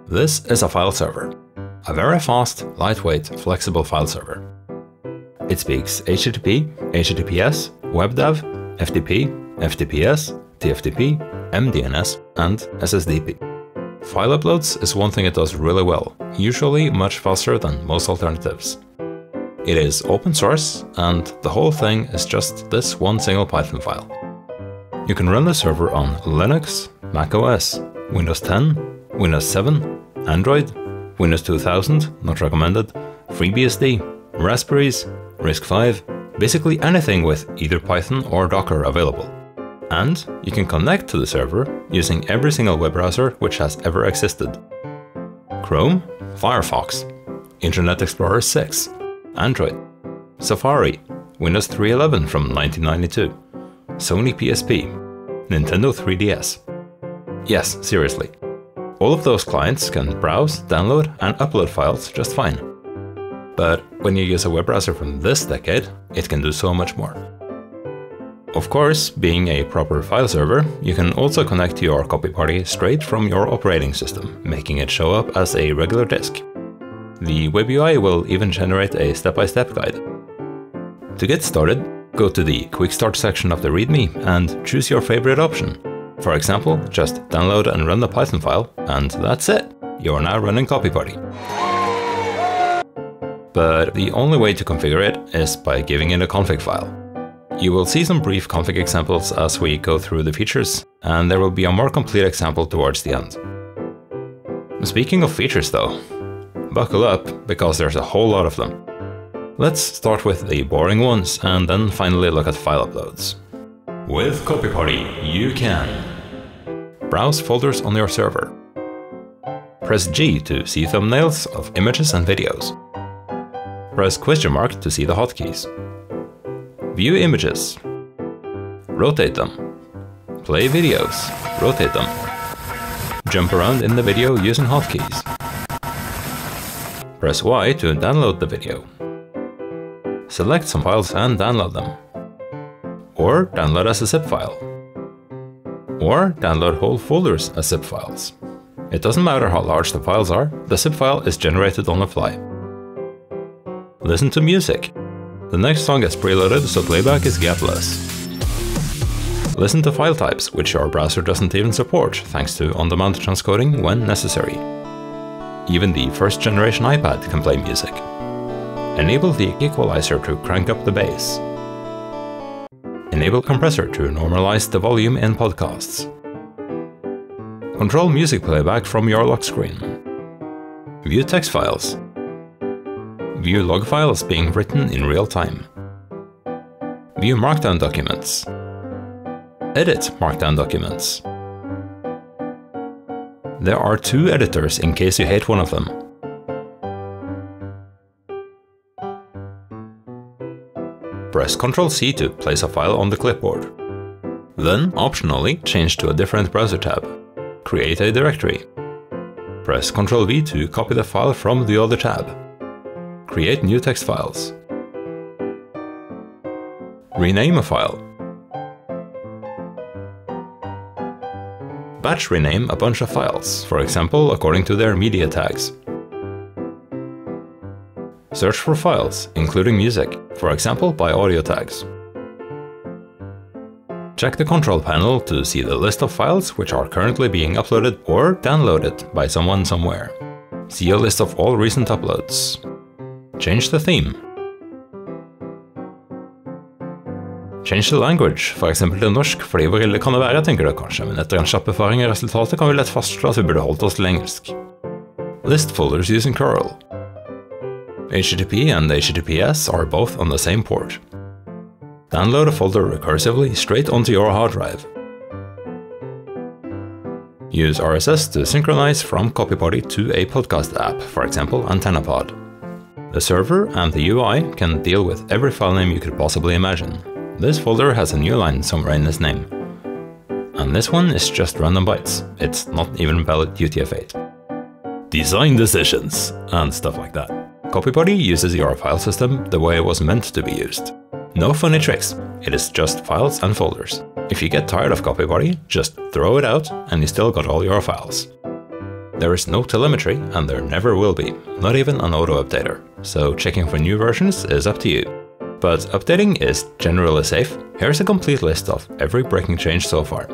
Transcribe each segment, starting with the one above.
This is a file server. A very fast, lightweight, flexible file server. It speaks HTTP, HTTPS, WebDAV, FTP, FTPS, TFTP, MDNS, and SSDP. File uploads is one thing it does really well, usually much faster than most alternatives. It is open source, and the whole thing is just this one single Python file. You can run the server on Linux, Mac OS, Windows 10, Windows 7, Android, Windows 2000, not recommended, FreeBSD, Raspberries, RISC-V, basically anything with either Python or Docker available. And you can connect to the server using every single web browser which has ever existed. Chrome, Firefox, Internet Explorer 6, Android, Safari, Windows 3.11 from 1992, Sony PSP, Nintendo 3DS. Yes, seriously. All of those clients can browse, download, and upload files just fine. But when you use a web browser from this decade, it can do so much more. Of course, being a proper file server, you can also connect to your copyparty straight from your operating system, making it show up as a regular disk. The web UI will even generate a step-by-step guide. To get started, go to the Quick Start section of the README and choose your favorite option. For example, just download and run the Python file, and that's it! You are now running copyparty. But the only way to configure it is by giving it a config file. You will see some brief config examples as we go through the features, and there will be a more complete example towards the end. Speaking of features though, buckle up, because there's a whole lot of them. Let's start with the boring ones, and then finally look at file uploads. With copyparty, you can browse folders on your server. Press G to see thumbnails of images and videos. Press question mark to see the hotkeys. View images. Rotate them. Play videos. Rotate them. Jump around in the video using hotkeys. Press Y to download the video. Select some files and download them. Or download as a zip file. Or download whole folders as zip files. It doesn't matter how large the files are, the zip file is generated on the fly. Listen to music. The next song gets preloaded, so playback is gapless. Listen to file types, which your browser doesn't even support, thanks to on-demand transcoding when necessary. Even the first generation iPad can play music. Enable the equalizer to crank up the bass. Enable compressor to normalize the volume in podcasts. Control music playback from your lock screen. View text files. View log files being written in real time. View Markdown documents. Edit Markdown documents. There are 2 editors in case you hate one of them. Press Ctrl+C to place a file on the clipboard. Then, optionally, change to a different browser tab. Create a directory. Press Ctrl+V to copy the file from the other tab. Create new text files. Rename a file. Batch rename a bunch of files, for example, according to their media tags. Search for files, including music, for example by audio tags. Check the control panel to see the list of files which are currently being uploaded or downloaded by someone somewhere. See a list of all recent uploads. Change the theme. Change the language, for eksempel til norsk, fordi hvor ille kan det være, tenker du kanskje, men etter en kjapp erfaring i resultatet kan vi lett fastslå at vi burde holdt oss til engelsk. List folders using curl. HTTP and HTTPS are both on the same port. Download a folder recursively straight onto your hard drive. Use RSS to synchronize from copyparty to a podcast app, for example AntennaPod. The server and the UI can deal with every file name you could possibly imagine. This folder has a new line somewhere in its name. And this one is just random bytes. It's not even valid UTF-8. Design decisions and stuff like that. Copyparty uses your file system the way it was meant to be used. No funny tricks, it is just files and folders. If you get tired of copyparty, just throw it out and you still got all your files. There is no telemetry, and there never will be, not even an auto-updater, so checking for new versions is up to you. But updating is generally safe. Here's a complete list of every breaking change so far.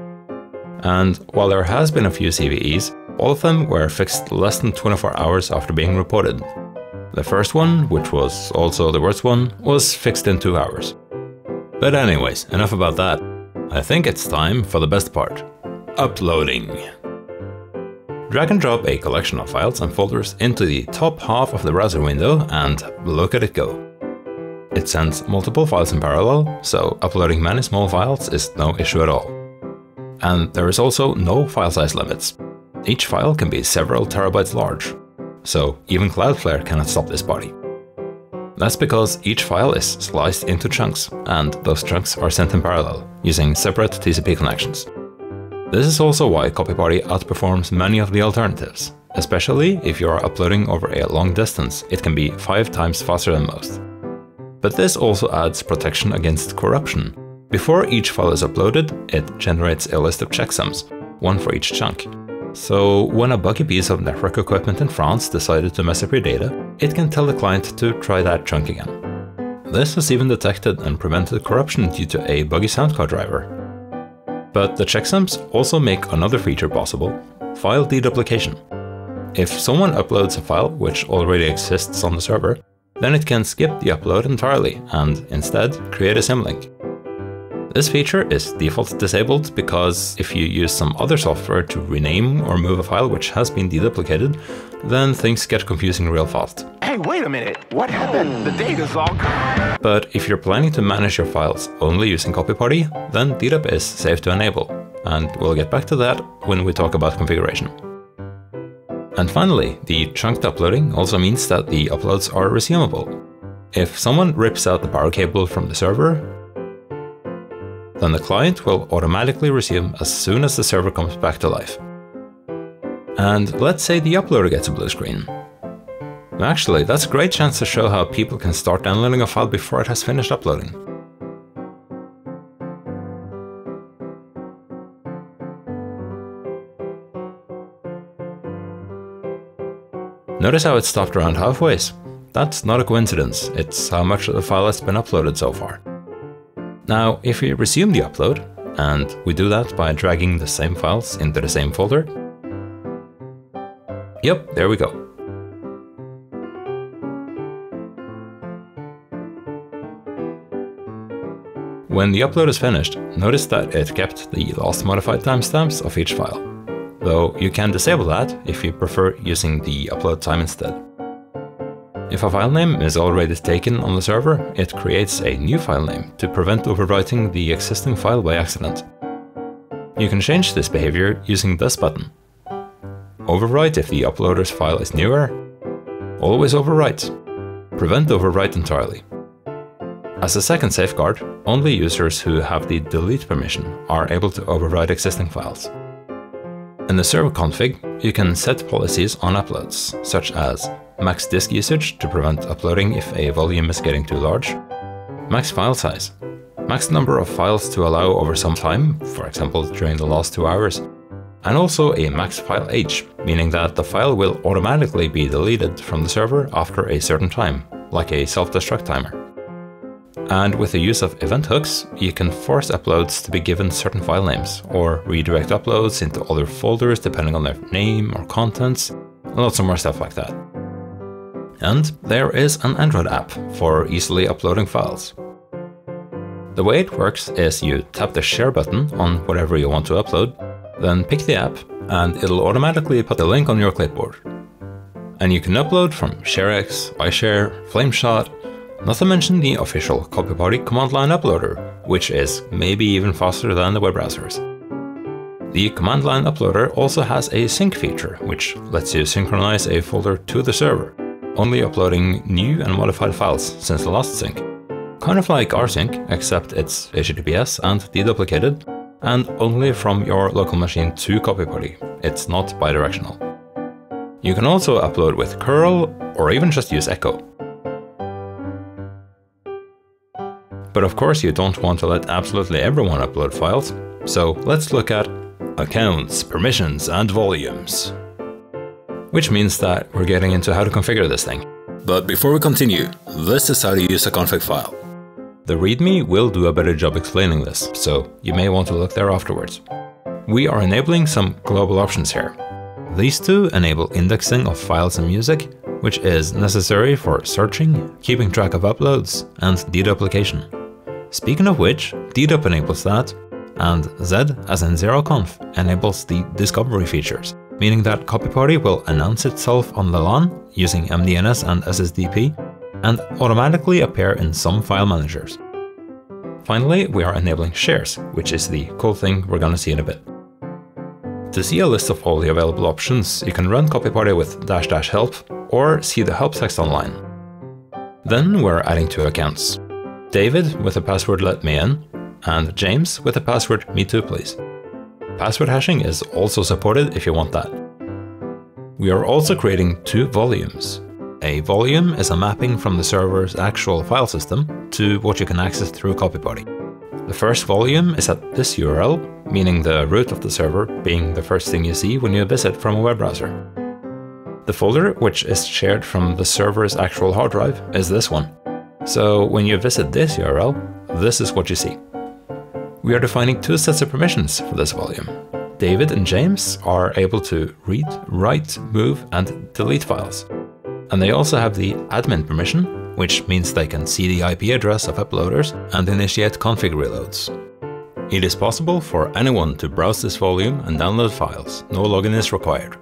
And while there has been a few CVEs, all of them were fixed less than 24 hours after being reported. The first one, which was also the worst one, was fixed in 2 hours. But anyways, enough about that. I think it's time for the best part. Uploading. Drag and drop a collection of files and folders into the top half of the browser window and look at it go. It sends multiple files in parallel, so uploading many small files is no issue at all. And there is also no file size limits. Each file can be several terabytes large, so even Cloudflare cannot stop this party. That's because each file is sliced into chunks, and those chunks are sent in parallel, using separate TCP connections. This is also why copyparty outperforms many of the alternatives. Especially if you are uploading over a long distance, it can be 5 times faster than most. But this also adds protection against corruption. Before each file is uploaded, it generates a list of checksums, one for each chunk. So when a buggy piece of network equipment in France decided to mess up your data, it can tell the client to try that chunk again. This has even detected and prevented corruption due to a buggy sound card driver. But the checksums also make another feature possible: file deduplication. If someone uploads a file which already exists on the server, then it can skip the upload entirely and instead create a symlink. This feature is default disabled because if you use some other software to rename or move a file which has been deduplicated, then things get confusing real fast. Hey, wait a minute! What happened? The data's all gone! But if you're planning to manage your files only using copyparty, then dedup is safe to enable, and we'll get back to that when we talk about configuration. And finally, the chunked uploading also means that the uploads are resumable. If someone rips out the power cable from the server, then the client will automatically resume as soon as the server comes back to life. And let's say the uploader gets a blue screen. Actually, that's a great chance to show how people can start downloading a file before it has finished uploading. Notice how it stopped around halfway? That's not a coincidence, it's how much of the file has been uploaded so far. Now, if we resume the upload, and we do that by dragging the same files into the same folder, yep, there we go. When the upload is finished, notice that it kept the last modified timestamps of each file, though you can disable that if you prefer using the upload time instead. If a file name is already taken on the server, it creates a new file name to prevent overwriting the existing file by accident. You can change this behavior using this button. Overwrite if the uploader's file is newer. Always overwrite. Prevent overwrite entirely. As a second safeguard, only users who have the delete permission are able to overwrite existing files. In the server config, you can set policies on uploads, such as max disk usage to prevent uploading if a volume is getting too large, max file size, max number of files to allow over some time, for example during the last 2 hours, and also a max file age, meaning that the file will automatically be deleted from the server after a certain time, like a self-destruct timer. And with the use of event hooks, you can force uploads to be given certain file names, or redirect uploads into other folders depending on their name or contents, and lots of more stuff like that. And there is an Android app for easily uploading files. The way it works is you tap the share button on whatever you want to upload, then pick the app, and it'll automatically put the link on your clipboard. And you can upload from ShareX, iShare, Flameshot, not to mention the official copyparty command line uploader, which is maybe even faster than the web browsers. The command line uploader also has a sync feature, which lets you synchronize a folder to the server, only uploading new and modified files since the last sync. Kind of like rsync, except it's HTTPS and deduplicated, and only from your local machine to copyparty. It's not bidirectional. You can also upload with curl, or even just use echo. But of course you don't want to let absolutely everyone upload files, so let's look at accounts, permissions, and volumes. which means that we're getting into how to configure this thing. But before we continue, this is how to use a config file. The README will do a better job explaining this, so you may want to look there afterwards. We are enabling some global options here. These two enable indexing of files and music, which is necessary for searching, keeping track of uploads, and deduplication. Speaking of which, dedup enables that, and Z, as in zeroconf, enables the discovery features, meaning that copyparty will announce itself on the LAN using MDNS and SSDP, and automatically appear in some file managers. Finally, we are enabling shares, which is the cool thing we're gonna see in a bit. To see a list of all the available options, you can run copyparty with --help or see the help text online. Then we're adding two accounts. David with the password let me in, and James with the password me too please. Password hashing is also supported if you want that. We are also creating two volumes. A volume is a mapping from the server's actual file system to what you can access through copyparty. The first volume is at this URL, meaning the root of the server being the first thing you see when you visit from a web browser. The folder, which is shared from the server's actual hard drive, is this one. So when you visit this URL, this is what you see. We are defining two sets of permissions for this volume. David and James are able to read, write, move, and delete files. And they also have the admin permission, which means they can see the IP address of uploaders and initiate config reloads. It is possible for anyone to browse this volume and download files, no login is required.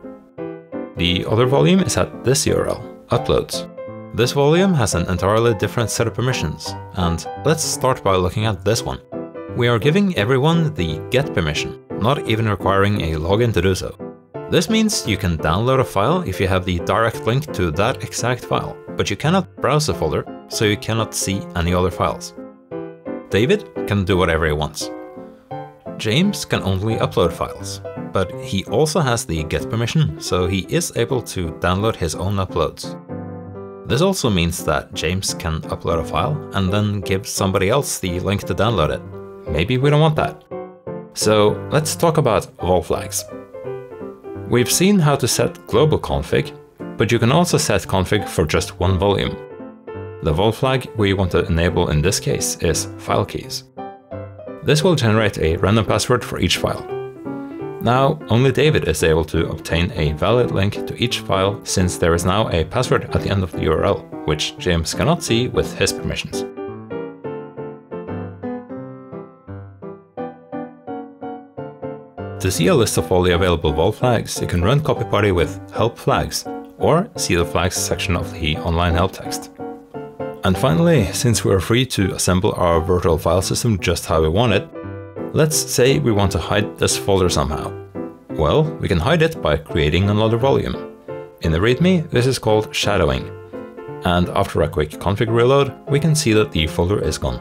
The other volume is at this URL, uploads. This volume has an entirely different set of permissions, and let's start by looking at this one. We are giving everyone the get permission, not even requiring a login to do so. This means you can download a file if you have the direct link to that exact file, but you cannot browse the folder, so you cannot see any other files. David can do whatever he wants. James can only upload files, but he also has the get permission, so he is able to download his own uploads. This also means that James can upload a file and then give somebody else the link to download it. Maybe we don't want that. So let's talk about vol flags. We've seen how to set global config, but you can also set config for just one volume. The vol flag we want to enable in this case is file keys. This will generate a random password for each file. Now, only David is able to obtain a valid link to each file since there is now a password at the end of the URL, which James cannot see with his permissions. To see a list of all the available vol flags, you can run copyparty with help flags, or see the flags section of the online help text. And finally, since we are free to assemble our virtual file system just how we want it, let's say we want to hide this folder somehow. Well, we can hide it by creating another volume. In the README, this is called shadowing, and after a quick config reload, we can see that the folder is gone.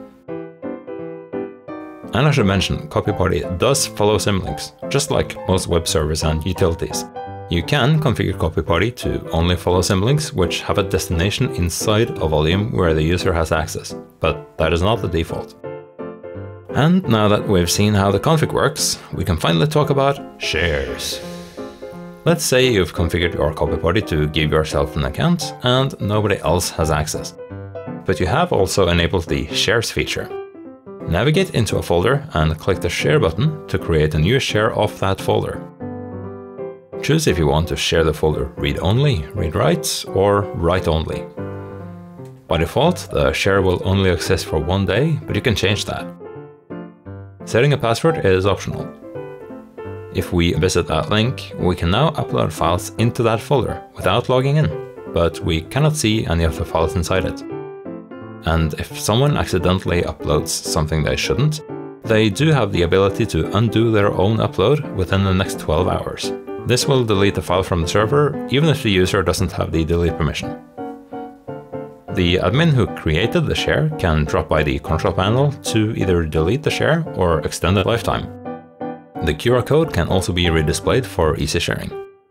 And I should mention, copyparty does follow symlinks, just like most web servers and utilities. You can configure copyparty to only follow symlinks which have a destination inside a volume where the user has access, but that is not the default. And now that we've seen how the config works, we can finally talk about shares. Let's say you've configured your copyparty to give yourself an account and nobody else has access. But you have also enabled the shares feature. Navigate into a folder and click the share button to create a new share of that folder. Choose if you want to share the folder read-only, read-write, or write-only. By default, the share will only exist for one day, but you can change that. Setting a password is optional. If we visit that link, we can now upload files into that folder without logging in, but we cannot see any of the files inside it. And if someone accidentally uploads something they shouldn't, they do have the ability to undo their own upload within the next 12 hours. This will delete the file from the server, even if the user doesn't have the delete permission. The admin who created the share can drop by the control panel to either delete the share or extend the lifetime. The QR code can also be redisplayed for easy sharing.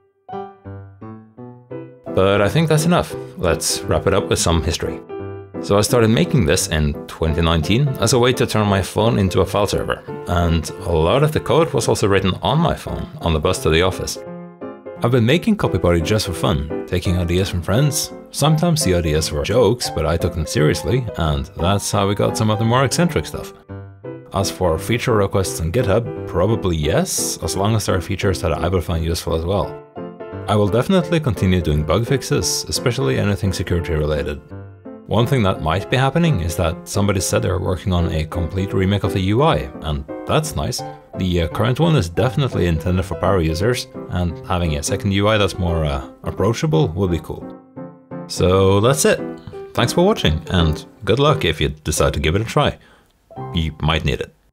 But I think that's enough. Let's wrap it up with some history. So I started making this in 2019 as a way to turn my phone into a file server, and a lot of the code was also written on my phone on the bus to the office. I've been making copyparty just for fun, taking ideas from friends. Sometimes the ideas were jokes, but I took them seriously, and that's how we got some of the more eccentric stuff. As for feature requests on GitHub, probably yes, as long as there are features that I will find useful as well. I will definitely continue doing bug fixes, especially anything security related. One thing that might be happening is that somebody said they're working on a complete remake of the UI, and that's nice. The current one is definitely intended for power users, and having a second UI that's more approachable would be cool. So that's it. Thanks for watching, and good luck if you decide to give it a try. You might need it.